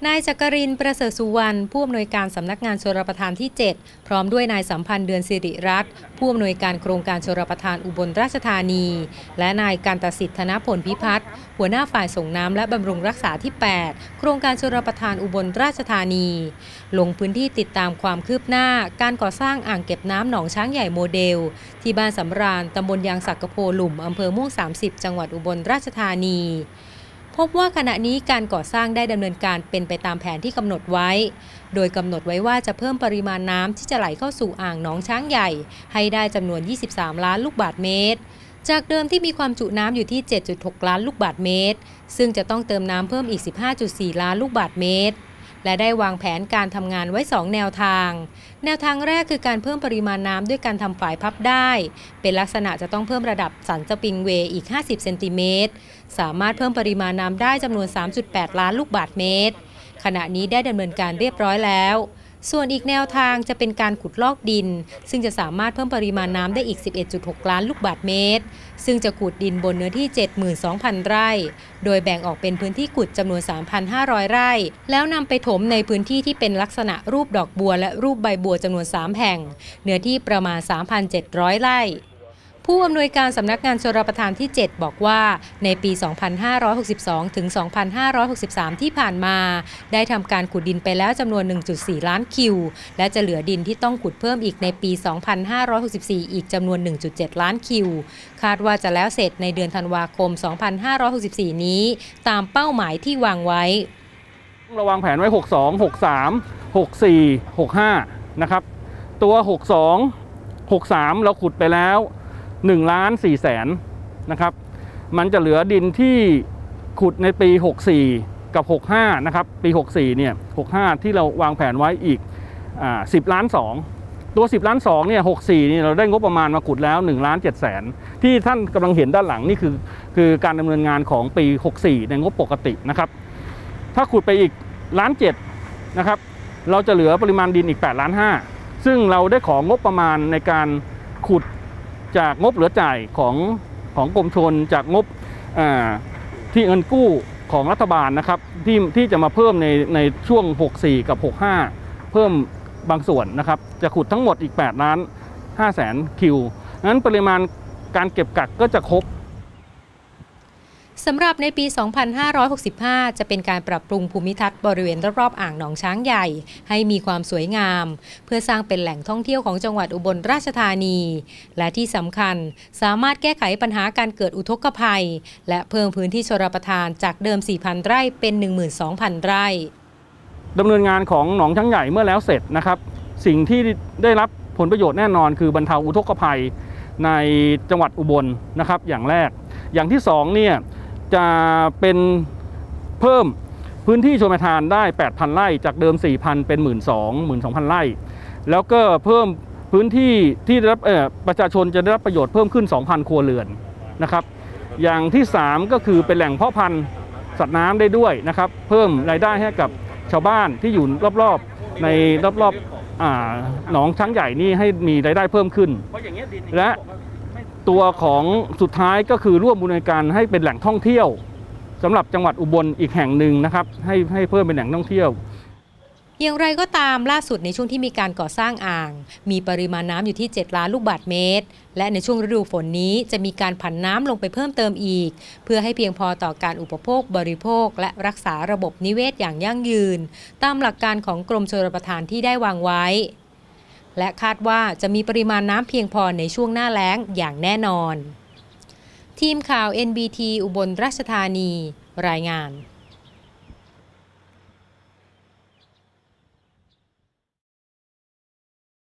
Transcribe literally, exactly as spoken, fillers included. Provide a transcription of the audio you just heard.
นายจักรินทร์ประเสริฐสุวรรณผู้อำนวยการสำนักงานชลประทานที่เจ็ดพร้อมด้วยนายสัมพันธ์เดือนสิริรัตน์ผู้อำนวยการโครงการชลประทานอุบลราชธานีและนายกันตสิทธิ์ธนพลพิพัฒน์หัวหน้าฝ่ายส่งน้ำและบำรุงรักษาที่แปดโครงการชลประทานอุบลราชธานีลงพื้นที่ติดตามความคืบหน้าการก่อสร้างอ่างเก็บน้ำหนองช้างใหญ่โมเดลที่บ้านสำราญตำบลยางสักกะโพหลุมอำเภอม่วงสามสิบจังหวัดอุบลราชธานีพบว่าขณะนี้การก่อสร้างได้ดำเนินการเป็นไปตามแผนที่กำหนดไว้โดยกำหนดไว้ว่าจะเพิ่มปริมาณน้ำที่จะไหลเข้าสู่อ่างหนองช้างใหญ่ให้ได้จำนวนยี่สิบสามล้านลูกบาศก์เมตรจากเดิมที่มีความจุน้ำอยู่ที่ เจ็ดจุดหก ล้านลูกบาศก์เมตรซึ่งจะต้องเติมน้ำเพิ่มอีก สิบห้าจุดสี่ ล้านลูกบาศก์เมตรและได้วางแผนการทำงานไว้สองแนวทางแนวทางแรกคือการเพิ่มปริมาณน้ำด้วยการทำฝายพับได้เป็นลักษณะจะต้องเพิ่มระดับสันสปริงเวย์อีกห้าสิบเซนติเมตรสามารถเพิ่มปริมาณน้ำได้จำนวน สามจุดแปด ล้านลูกบาศก์เมตรขณะนี้ได้ดำเนินการเรียบร้อยแล้วส่วนอีกแนวทางจะเป็นการขุดลอกดินซึ่งจะสามารถเพิ่มปริมาณน้ำได้อีก สิบเอ็ดจุดหก ล้านลูกบาศก์เมตรซึ่งจะขุดดินบนเนื้อที่ เจ็ดหมื่นสองพัน ไร่โดยแบ่งออกเป็นพื้นที่ขุดจำนวน สามพันห้าร้อย ไร่แล้วนำไปถมในพื้นที่ที่เป็นลักษณะรูปดอกบัวและรูปใบบัวจำนวนสามแห่งเนื้อที่ประมาณ สามพันเจ็ดร้อย ไร่ผู้อำนวยการสำนักงานชลประทานที่เจ็ดบอกว่าในปี สองพันห้าร้อยหกสิบสอง ถึง สองพันห้าร้อยหกสิบสาม ที่ผ่านมาได้ทำการขุดดินไปแล้วจำนวน หนึ่งจุดสี่ ล้านคิวและจะเหลือดินที่ต้องขุดเพิ่มอีกในปี สองพันห้าร้อยหกสิบสี่ อีกจำนวน หนึ่งจุดเจ็ด ล้านคิวคาดว่าจะแล้วเสร็จในเดือนธันวาคม สองพันห้าร้อยหกสิบสี่ นี้ตามเป้าหมายที่วางไว้เราวางแผนไว้หกสอง หกสาม หกสี่ หกห้านะครับตัวหกสอง หกสามเราขุดไปแล้วหนึ่งล้านสี่แสนนะครับมันจะเหลือดินที่ขุดในปีหกสี่กับหกห้านะครับปีหกสี่เนี่ยหกห้าที่เราวางแผนไว้อีกอ่าสิบล้านสองตัวสิบล้านสองเนี่ยหกสี่นี่เราได้งบประมาณมาขุดแล้วหนึ่งล้านเจ็ดแสนที่ท่านกำลังเห็นด้านหลังนี่คือคือการดำเนินงานของปีหกสี่ในงบปกตินะครับถ้าขุดไปอีกล้านเจ็ดนะครับเราจะเหลือปริมาณดินอีกแปดล้านห้าซึ่งเราได้ของงบประมาณในการขุดจากงบเหลือจ่ายของของกรมชลจากงบที่เงินกู้ของรัฐบาลนะครับที่ที่จะมาเพิ่มในในช่วงหกสี่กับหกห้าเพิ่มบางส่วนนะครับจะขุดทั้งหมดอีกแปดล้านห้าแสนคิวงั้นปริมาณการเก็บกักก็จะครบสำหรับในปี สองพันห้าร้อยหกสิบห้า จะเป็นการปรับปรุงภูมิทัศน์บริเวณรอบๆอ่างหนองช้างใหญ่ให้มีความสวยงามเพื่อสร้างเป็นแหล่งท่องเที่ยวของจังหวัดอุบลราชธานีและที่สำคัญสามารถแก้ไขปัญหาการเกิดอุทกภัยและเพิ่มพื้นที่ชลประทานจากเดิม สี่พัน ไร่เป็น หนึ่งหมื่นสองพัน ไร่ดำเนินงานของหนองช้างใหญ่เมื่อแล้วเสร็จนะครับสิ่งที่ได้รับผลประโยชน์แน่นอนคือบรรเทาอุทกภัยในจังหวัดอุบลนะครับอย่างแรกอย่างที่สองเนี่ยจะเป็นเพิ่มพื้นที่ชลประทานได้ แปดพัน ไร่จากเดิม สี่พัน เป็น หนึ่งหมื่นสองพัน หนึ่งหมื่นสองพัน ไร่แล้วก็เพิ่มพื้นที่ที่ได้รับเอ่อประชาชนจะได้รับประโยชน์เพิ่มขึ้น สองพัน ครัวเรือนนะครับอย่างที่สามก็คือเป็นแหล่งเพาะพันธุ์สัตว์น้ำได้ด้วยนะครับเพิ่มรายได้ให้กับชาวบ้านที่อยู่รอบๆในรอบๆอ่าหนองช้างใหญ่นี่ให้มีรายได้เพิ่มขึ้นและตัวของสุดท้ายก็คือร่วมบูรณาการให้เป็นแหล่งท่องเที่ยวสำหรับจังหวัดอุบลอีกแห่งหนึ่งนะครับให้ให้เพิ่มเป็นแหล่งท่องเที่ยวอย่างไรก็ตามล่าสุดในช่วงที่มีการก่อสร้างอ่างมีปริมาณน้ำอยู่ที่เจ็ดล้านลูกบาศก์เมตรและในช่วงฤดูฝนนี้จะมีการผันน้ำลงไปเพิ่มเติมอีกเพื่อให้เพียงพอต่อการอุปโภคบริโภคและรักษาระบบนิเวศอย่างยั่งยืนตามหลักการของกรมชลประทานที่ได้วางไว้และคาดว่าจะมีปริมาณน้ำเพียงพอในช่วงหน้าแล้งอย่างแน่นอนทีมข่าว เอ็น บี ที อุบลราชธานีรายงาน